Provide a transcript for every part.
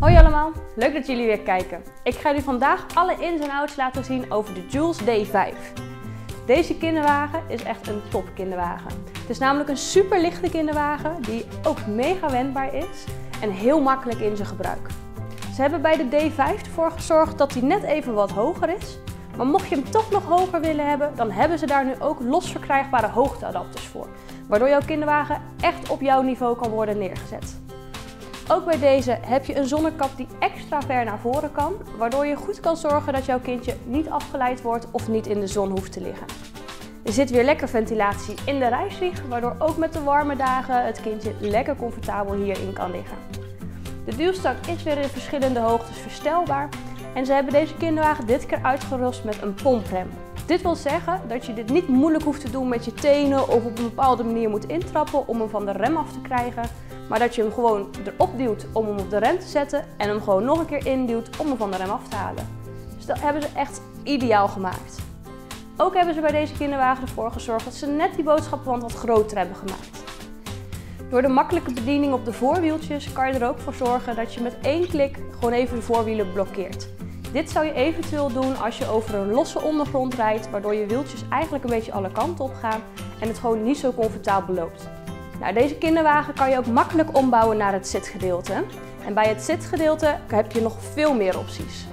Hoi allemaal, leuk dat jullie weer kijken. Ik ga jullie vandaag alle ins en outs laten zien over de Jules D5. Deze kinderwagen is echt een top kinderwagen. Het is namelijk een super lichte kinderwagen die ook mega wendbaar is en heel makkelijk in zijn gebruik. Ze hebben bij de D5 ervoor gezorgd dat hij net even wat hoger is. Maar mocht je hem toch nog hoger willen hebben, dan hebben ze daar nu ook los verkrijgbare hoogteadapters voor. Waardoor jouw kinderwagen echt op jouw niveau kan worden neergezet. Ook bij deze heb je een zonnekap die extra ver naar voren kan, waardoor je goed kan zorgen dat jouw kindje niet afgeleid wordt of niet in de zon hoeft te liggen. Er zit weer lekker ventilatie in de reiswieg, waardoor ook met de warme dagen het kindje lekker comfortabel hierin kan liggen. De duwstang is weer in verschillende hoogtes verstelbaar en ze hebben deze kinderwagen dit keer uitgerust met een pomprem. Dit wil zeggen dat je dit niet moeilijk hoeft te doen met je tenen of op een bepaalde manier moet intrappen om hem van de rem af te krijgen. Maar dat je hem gewoon erop duwt om hem op de rem te zetten en hem gewoon nog een keer induwt om hem van de rem af te halen. Dus dat hebben ze echt ideaal gemaakt. Ook hebben ze bij deze kinderwagen ervoor gezorgd dat ze net die boodschappenwand wat groter hebben gemaakt. Door de makkelijke bediening op de voorwieltjes kan je er ook voor zorgen dat je met één klik gewoon even de voorwielen blokkeert. Dit zou je eventueel doen als je over een losse ondergrond rijdt, waardoor je wieltjes eigenlijk een beetje alle kanten op gaan en het gewoon niet zo comfortabel loopt. Nou, deze kinderwagen kan je ook makkelijk ombouwen naar het zitgedeelte. En bij het zitgedeelte heb je nog veel meer opties.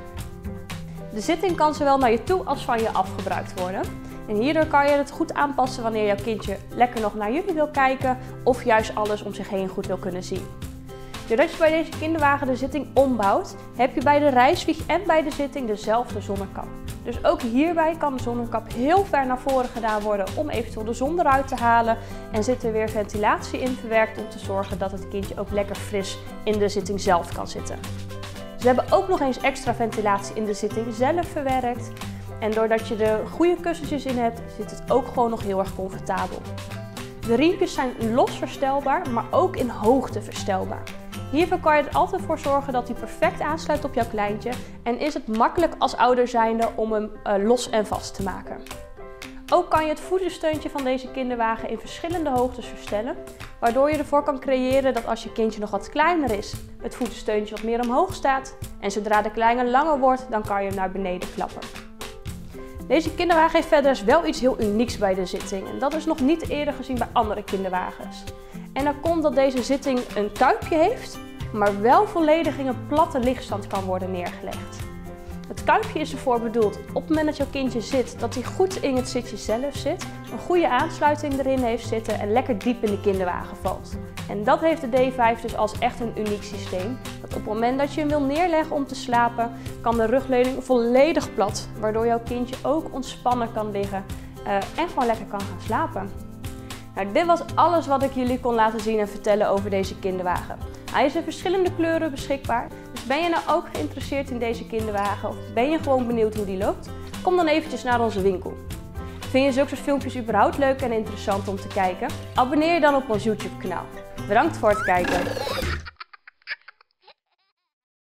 De zitting kan zowel naar je toe als van je af gebruikt worden. En hierdoor kan je het goed aanpassen wanneer jouw kindje lekker nog naar jullie wil kijken of juist alles om zich heen goed wil kunnen zien. Doordat je bij deze kinderwagen de zitting ombouwt, heb je bij de reiswieg en bij de zitting dezelfde zonnekap. Dus ook hierbij kan de zonnekap heel ver naar voren gedaan worden om eventueel de zon eruit te halen. En zit er weer ventilatie in verwerkt om te zorgen dat het kindje ook lekker fris in de zitting zelf kan zitten. Ze hebben ook nog eens extra ventilatie in de zitting zelf verwerkt. En doordat je er goede kussentjes in hebt, zit het ook gewoon nog heel erg comfortabel. De riempjes zijn los verstelbaar, maar ook in hoogte verstelbaar. Hiervoor kan je er altijd voor zorgen dat hij perfect aansluit op jouw kleintje en is het makkelijk als ouder zijnde om hem los en vast te maken. Ook kan je het voedersteuntje van deze kinderwagen in verschillende hoogtes verstellen, waardoor je ervoor kan creëren dat als je kindje nog wat kleiner is, het voedersteuntje wat meer omhoog staat en zodra de kleine langer wordt, dan kan je hem naar beneden klappen. Deze kinderwagen heeft verder wel iets heel unieks bij de zitting en dat is nog niet eerder gezien bij andere kinderwagens. En dat komt dat deze zitting een kuipje heeft, maar wel volledig in een platte lichtstand kan worden neergelegd. Het kuipje is ervoor bedoeld op het moment dat jouw kindje zit, dat hij goed in het zitje zelf zit, een goede aansluiting erin heeft zitten en lekker diep in de kinderwagen valt. En dat heeft de D5 dus als echt een uniek systeem. Dat op het moment dat je hem wil neerleggen om te slapen, kan de rugleuning volledig plat, waardoor jouw kindje ook ontspannen kan liggen en gewoon lekker kan gaan slapen. Nou, dit was alles wat ik jullie kon laten zien en vertellen over deze kinderwagen. Hij is in verschillende kleuren beschikbaar, dus ben je nou ook geïnteresseerd in deze kinderwagen of ben je gewoon benieuwd hoe die loopt? Kom dan eventjes naar onze winkel. Vind je zulke soort filmpjes überhaupt leuk en interessant om te kijken? Abonneer je dan op ons YouTube kanaal. Bedankt voor het kijken!